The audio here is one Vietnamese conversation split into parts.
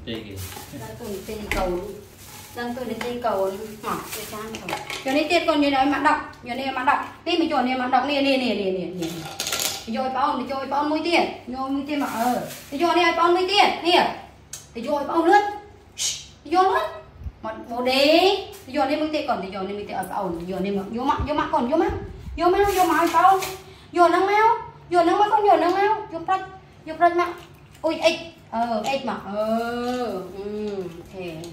tên cầu đang tôi đến tên cầu mỏ cái trang cầu cho nên tiết còn như đấy mà đọc như này mà đọc tí mình chuẩn này mà đọc nè rồi bao mũi tiền mà thì rồi này bao mũi tiền nè thì rồi bao lướt vô lướt một bộ đế thì rồi này mũi tiền còn thì rồi này mũi tiền ở bao rồi này mà vô mặt còn vô máu bao vô nắng máu con vô nắng máu vô prách máu ôi ếch mà thế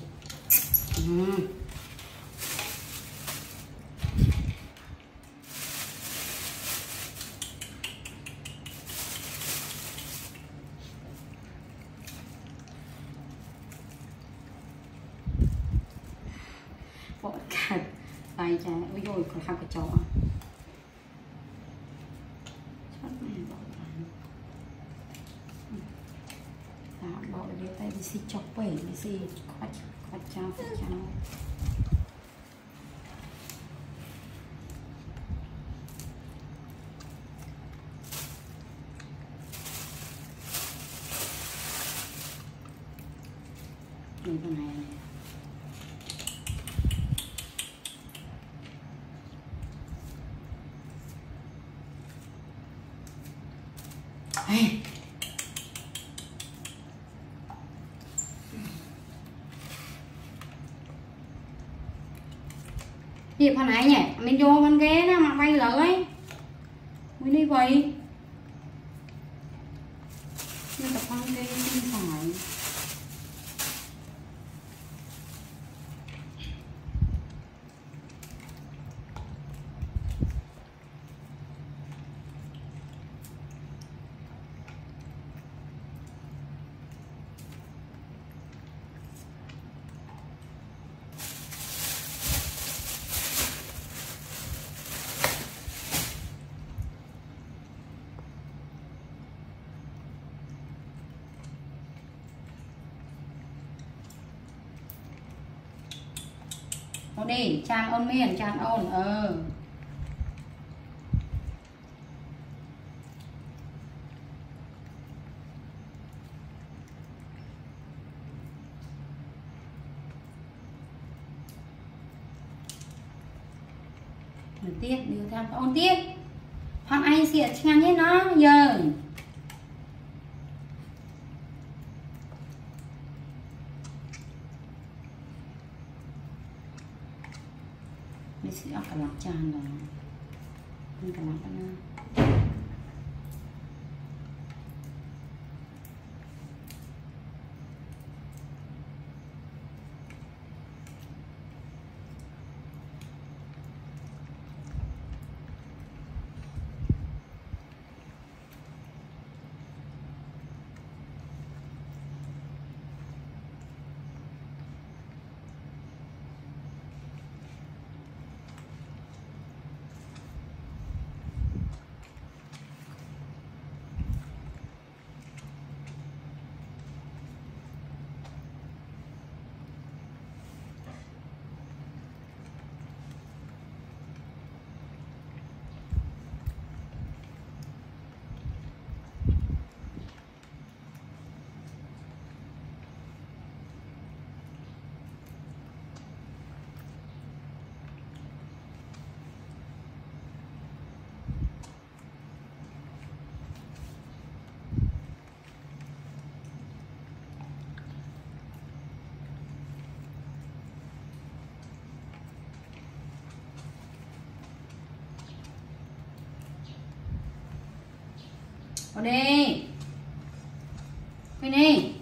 bỏ cả tay trái ôi rồi còn khăn cái chó bỏ đi tay đi xì chọc bể đi xì khoát chao đây con này hey. Điệp hồi nãy nhỉ, mình vô con ghế đó mà bay lợi mới đi vậy nhưng tập con ghế không phải đi chan ôn miền chan ôn tiết điều tham ôn tiết hoàng anh xịt ngang hết nó giờ mình sẽ cả lọc tràn rồi mình cả lọc ra Ở đây. Bên này.